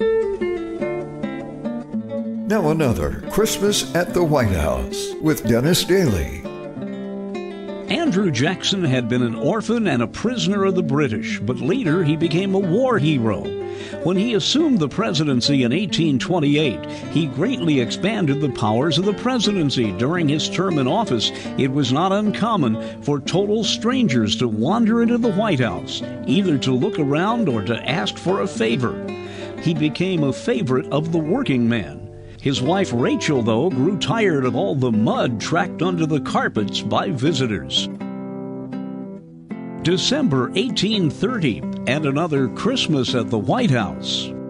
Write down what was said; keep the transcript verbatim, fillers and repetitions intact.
Now another Christmas at the White House with Dennis Daly. Andrew Jackson had been an orphan and a prisoner of the British, but later he became a war hero. When he assumed the presidency in eighteen twenty-eight, he greatly expanded the powers of the presidency. During his term in office, it was not uncommon for total strangers to wander into the White House, either to look around or to ask for a favor. He became a favorite of the working man. His wife Rachel, though, grew tired of all the mud tracked under the carpets by visitors. December eighteen thirty, and another Christmas at the White House.